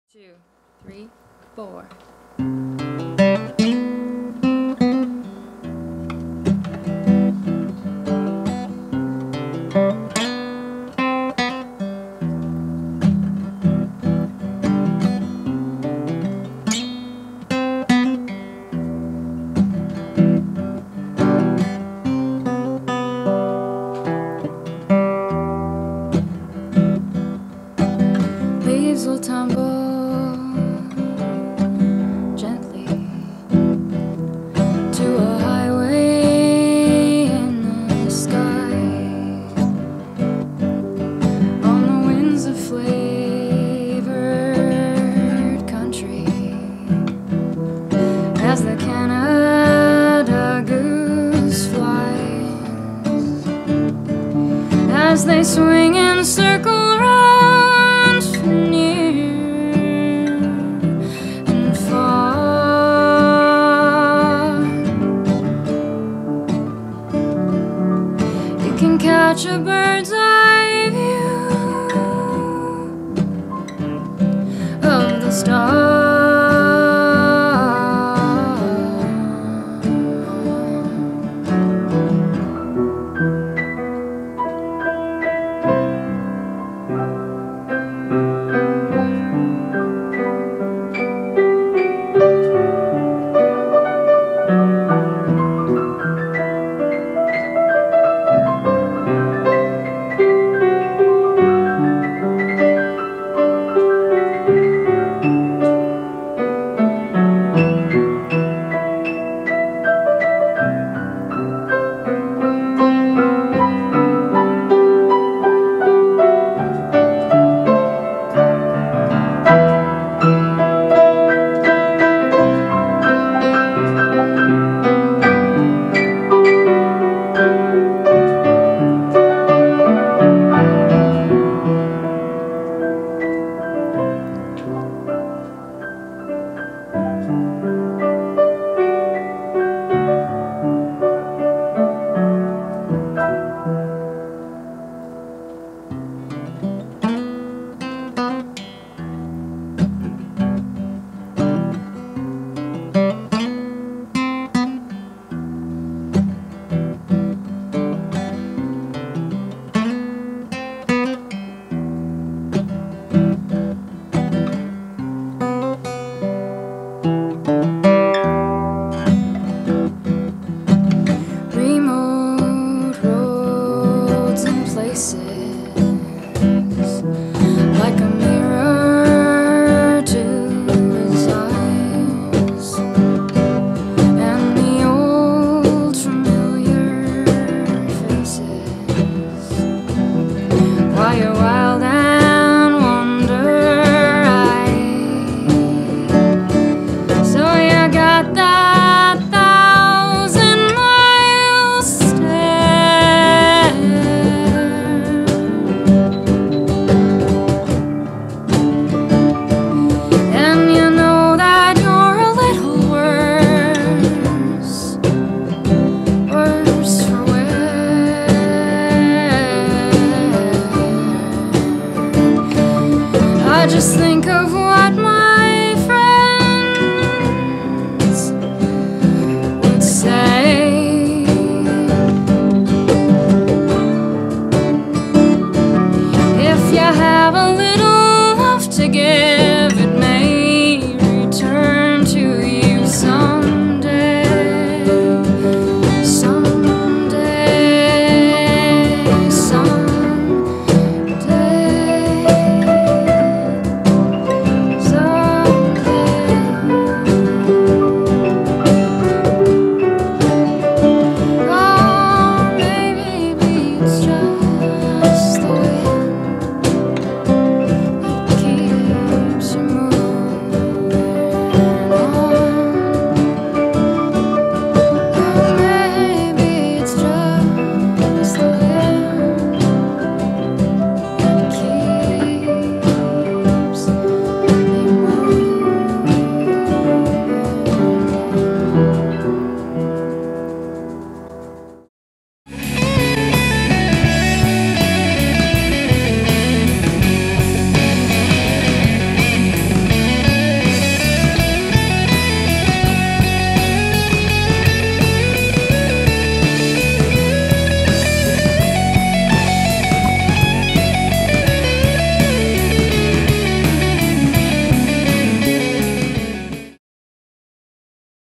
2, 3, 4. Leaves will tumble gently to a highway in the sky, on the winds of flavored country, as the Canada goose flies, as they swing and circle round near and far. You can catch a bird's eye view of the stars. Like a mirror to his eyes, and the old familiar faces, while you're wild and wonder-eyed. So you got that 1,000-mile stare, and you know that you're a little worse for wear. I just think of